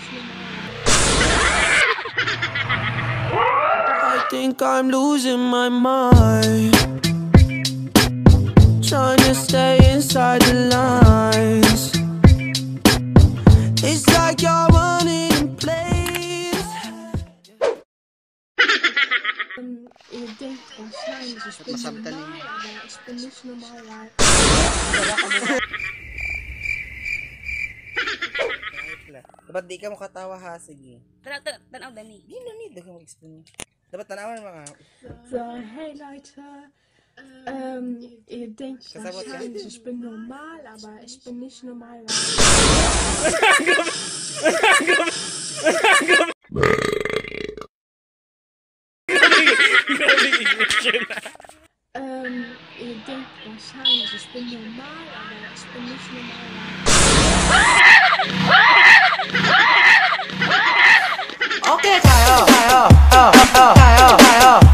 I think I'm losing my mind, trying to stay inside the lines. It's like you're running in place. Ik denk waarschijnlijk is het normaal, maar is het niet normaal. Dapat di ka makatawa ha, sige. Tanaw dani. Di na need ka mag-explain. Dapat tanawan mga. So, hey Leute, ihr denkt wahrscheinlich, ich bin normal, aber ich bin nicht normal. Ihr denkt wahrscheinlich, ich bin normal, aber ich bin nicht normal. Okay, tayo.